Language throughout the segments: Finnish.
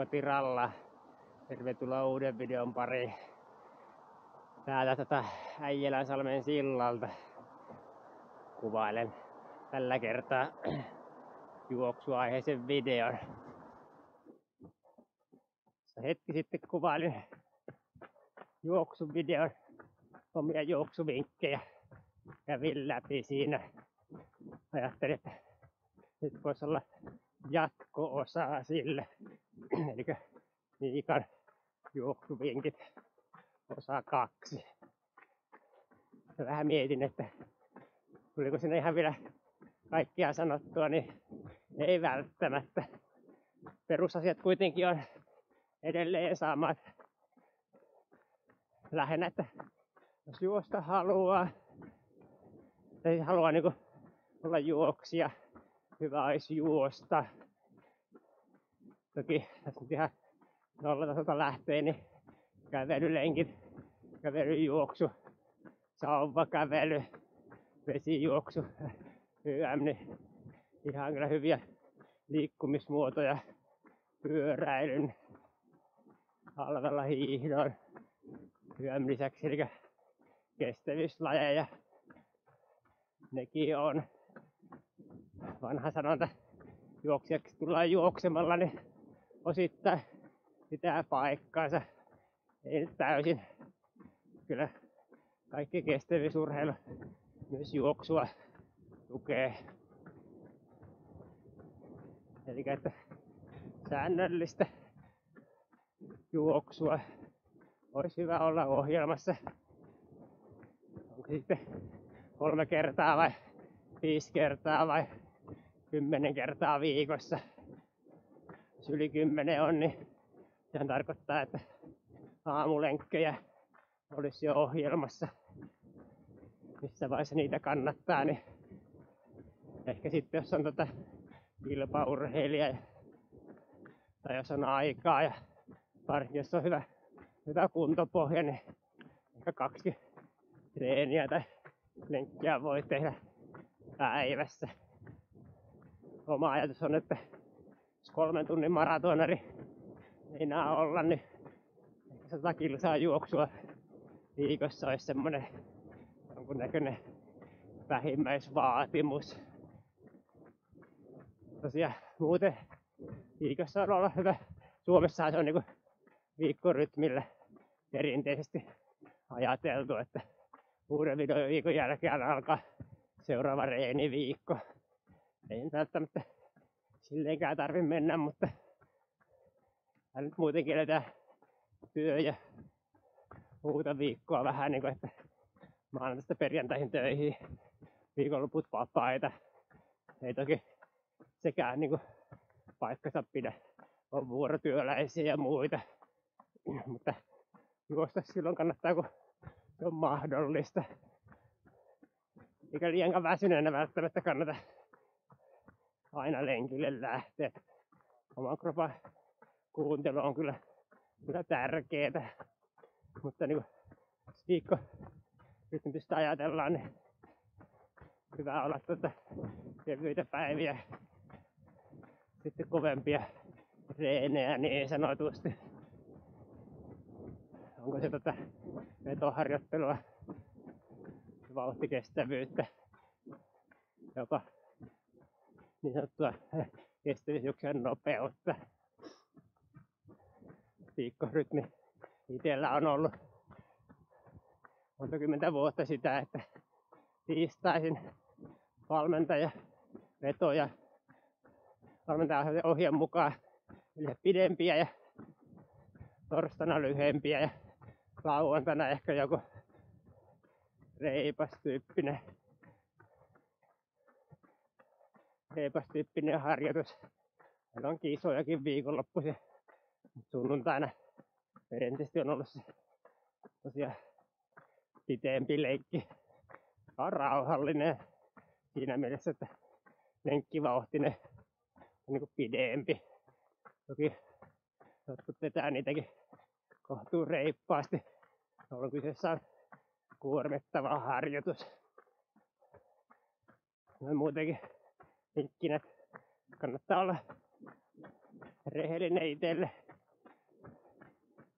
Mikko Tiralla. Tervetuloa uuden videon pariin. Täältä Äijälänsalmen sillalta kuvailen tällä kertaa juoksuaiheisen videon. Hetki sitten kuvailin juoksuvideon, omia juoksuvinkkejä kävin läpi siinä. Ajattelin, että nyt voisi olla jatko-osaa sille. Eli Miikan juoksuvinkit osa 2. Ja vähän mietin, että tuliko sinne ihan vielä kaikkia sanottua, niin ei välttämättä. Perusasiat kuitenkin on edelleen samat. Lähinnä, että jos juosta haluaa, tai haluaa niinku olla juoksija, hyvä olisi juosta. Toki tässä nyt ihan nollatasolta lähtee, niin kävelylenkit, kävelyjuoksu, sauvakävely, vesijuoksu, niin ihan kyllä hyviä liikkumismuotoja pyöräilyn, halvalla hiihdon, YM lisäksi, eli kestävyyslajeja. Nekin on. Vanha sanonta, juoksijaksi tullaan juoksemalla, niin osittain pitää paikkaansa. Ei nyt täysin. Kyllä kaikki kestävyysurheilu, myös juoksua tukee. Eli että säännöllistä juoksua olisi hyvä olla ohjelmassa. Onko sitten 3 kertaa vai 5 kertaa vai 10 kertaa viikossa. Jos yli 10 on, niin sehän tarkoittaa, että aamulenkkejä olisi jo ohjelmassa. Missä vaiheessa niitä kannattaa, niin ehkä sitten jos on kilpaurheilija tai jos on aikaa ja varsinkin jos on hyvä kuntopohja, niin ehkä 2 treeniä tai lenkkiä voi tehdä päivässä. Oma ajatus on, että jos 3 tunnin maratonari meinaa olla, niin ehkä 100 kilsaa juoksua viikossa olisi semmoinen jonkunnäköinen vähimmäisvaatimus. Tosiaan muuten viikossa on olla hyvä. Suomessahan se on niinku viikkorytmillä perinteisesti ajateltu, että 6 viikon jälkeen alkaa seuraava reeniviikko. Ei välttämättä silleenkään tarvitse mennä, mutta nyt muutenkin eletään työ- ja muuta viikkoa vähän niin kuin, että maanantaista perjantaihin töihin, viikonloput vapaita. Ei toki sekään niin kuin paikkansa pidä, on vuorotyöläisiä ja muita, mutta juosta silloin kannattaa, kun se on mahdollista. Eikä liian väsyneenä välttämättä kannata aina lenkille lähteä. Oman kropan kuuntelu on kyllä tärkeetä, mutta niin viikko rytmitystä ajatellaan, niin hyvä olla kevyitä päiviä, sitten kovempia treenejä niin sanotusti. Onko se vetoharjoittelua, vauhtikestävyyttä, jopa niin sanottua kestävyysjuoksujen nopeutta. Viikkorytmi itsellä on ollut monta kymmentä vuotta sitä, että tiistaisin valmentaja vetoja valmentajan ohjeen mukaan pidempiä ja torstaina lyhyempiä ja lauantaina ehkä joku reipas tyyppinen harjoitus. Meillä on kisojakin viikonloppuisin. Sunnuntaina perinteisesti on ollut se tosiaan pitempi lenkki. On rauhallinen siinä mielessä, että lenkkivauhtinen on niin pidempi. Toki jotkut vetää niitäkin kohtuu reippaasti. Jolloin kyseessä on kuormittava harjoitus. No muutenkin vinkkinä kannattaa olla rehellinen itselle.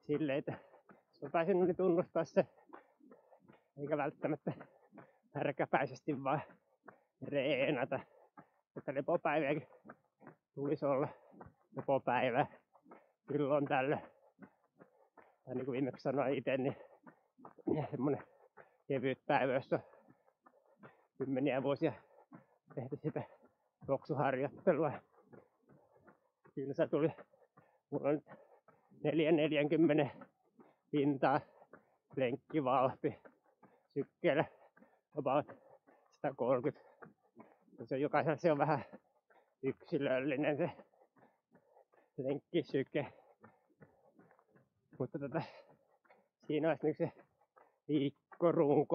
silleen, että mä pääsin tunnustaa se, eikä välttämättä härkäpäisesti vaan reenata. Että lepopäiviäkin tulisi olla lepopäivä silloin tällä. Tai niin kuin viimeksi sanoin itse, niin semmonen kevyt päivä, jossa on kymmeniä vuosia tehty sitä juoksuharjoittelua. Kyllä se tuli, mulla on nyt 440 pintaa lenkkivauhti sykkeellä about 130. Se jokaisella se on vähän yksilöllinen se lenkkisyke. Mutta siinä olisi nyt se viikkorunko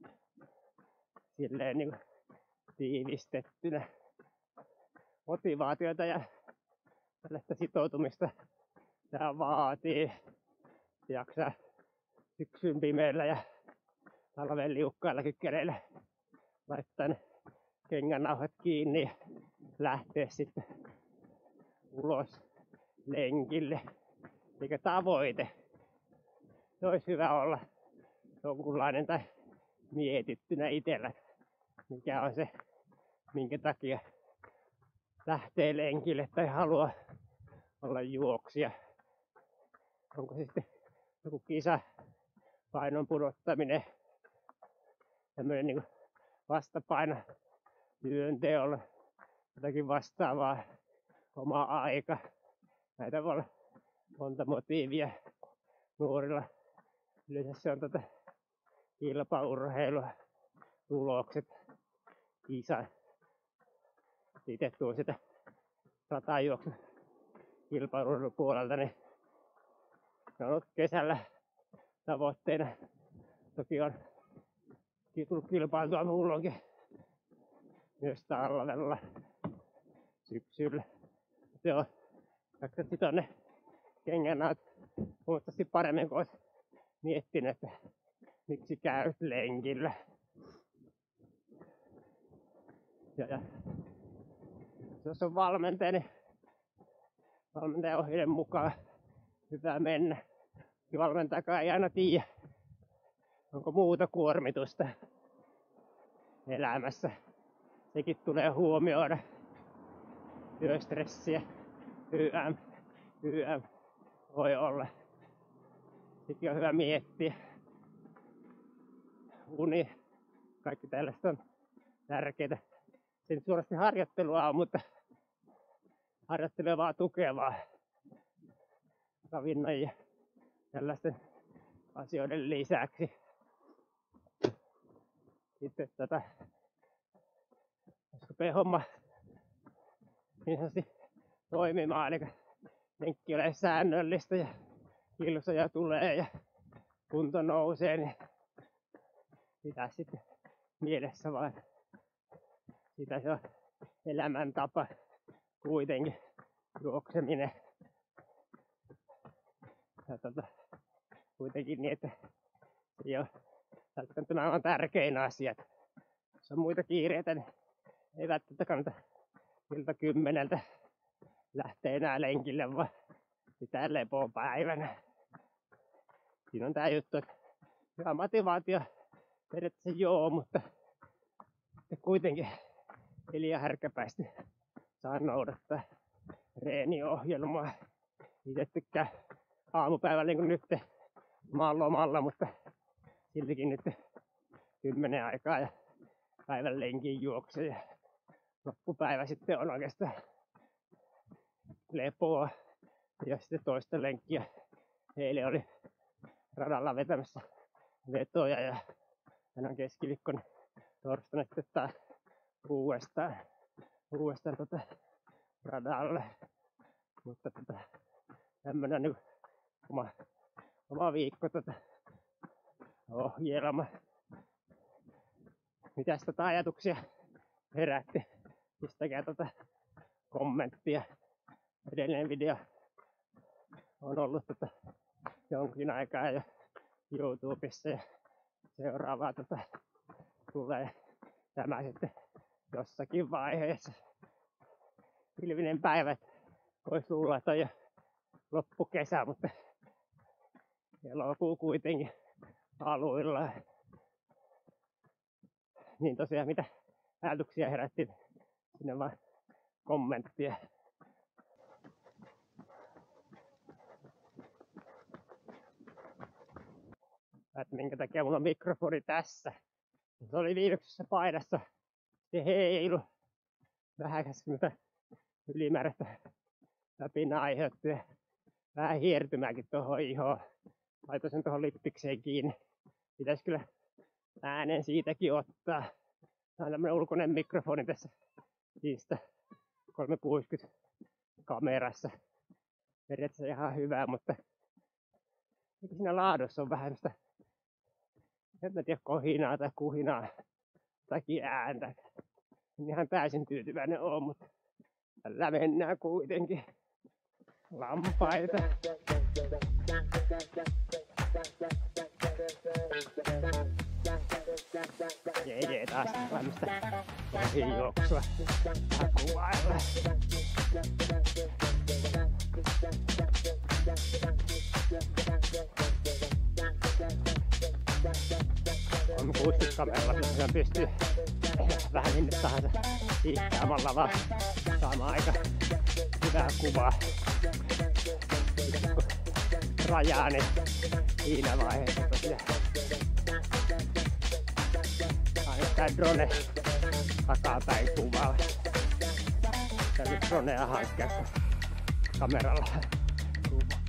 silleen niin tiivistettynä. Motivaatiota ja tällaista sitoutumista tää vaatii. Jaksaa syksyn pimeällä ja talven liukkaillakin kädellä laittaa ne kengännauhat kiinni ja lähteä sitten ulos lenkille. Eikä tavoite. Se olisi hyvä olla jonkunlainen tai mietittynä itsellä. Mikä on se, minkä takia lähtee lenkille tai haluaa olla juoksija. Onko se sitten joku kisa, painon pudottaminen, tämmöinen niin vastapaino työnteolla, jotakin vastaavaa, oma aika. Näitä voi olla monta motiivia nuorilla. Yleensä se on kilpaurheilua, tulokset, kisa. Itse tuun sitä ratajuoksun kilpaurheilun puolelta, niin on ollut kesällä tavoitteena. Toki on tullut kilpailtua muulloinkin myös talvella, syksyllä. Se on jaksettu tonne kengännaut huomattavasti paremmin, kun olisi miettinyt, että miksi käyt lenkillä. Ja jos on valmentaja, niin valmentajan ohjeiden mukaan hyvä mennä. Valmentajakaan ei aina tiedä, onko muuta kuormitusta elämässä. Sekin tulee huomioida. Työstressiä, YM voi olla. Sekin on hyvä miettiä. Uni, kaikki tällaista on tärkeää. Se nyt suorasti harjoittelua on, mutta harjoittelee vaan tukevaa ravinnon ja tällaisten asioiden lisäksi. Sitten jos rupeaa homma niin sanotusti toimimaan, eli lenkki ole säännöllistä ja kilsoja tulee ja kunto nousee, niin pitää sitten mielessä vaan. Sitä se on elämäntapa kuitenkin, juokseminen. Ja kuitenkin niin, että ei ole välttämättä aivan tärkein asia. Jos on muita kiireitä, niin ei välttämättä kannata ilta 10 lähteä enää lenkille, vaan pitää lepopäivänä. Siinä on tää juttu, että hyvä motivaatio periaatteessa joo, mutta kuitenkin liian härkäpäisesti saa noudattaa treeniohjelmaa. Itse tykkään aamupäivällä niin kuin nyt, mä oon lomalla, mutta siltikin nyt 10 aikaa ja päivän lenkin juokse ja loppupäivä sitten on oikeastaan lepoa ja sitten toista lenkkiä. Eilen oli radalla vetämässä vetoja ja tänään keskiviikkona torstaina sitten taas uudestaan radalle. Mutta tämmönen niin oma viikko ohjelma. Mitäs ajatuksia herätti? Pistäkää kommenttia. Edellinen video on ollut jonkin aikaa jo YouTubessa ja seuraavaa tulee tämä sitten jossakin vaiheessa. Pilvinen päivä, voisi luulla, että on jo loppukesä, mutta elokuu kuitenkin aluilla. Niin tosiaan mitä ajatuksia herätti sinne vaan kommenttia. Että minkä takia mulla on mikrofoni tässä. Se oli viimeisessä paidassa. Se heilu. Vähän semmoista ylimääräistä läpinä aiheutti. Vähän hiertymääkin tuohon ihoon. Laitoin sen tuohon lippikseen kiinni. Pitäis kyllä äänen siitäkin ottaa. Tää on tämmönen ulkoinen mikrofoni tässä Insta 360 kamerassa. Periaatteessa ihan hyvä, mutta siinä laadussa on vähän sitä, en mä tiedä, kohinaa tai kuhinaa tai ääntä. En ihan täysin tyytyväinen oo, mutta tällä mennään kuitenkin. Lampaita. Jee, taas tämmöstä ohijuoksua. Kuvailla. On 60 kameralla, missä pystyy vähän minne tahansa hiihtämällä vaan saamaan aika hyvää kuvaa. Rajaa, niin siinä vaiheessa tosiaan aina tää drone takapäin kuvaa. Täytyy dronea hankkia kameralla kuvaa.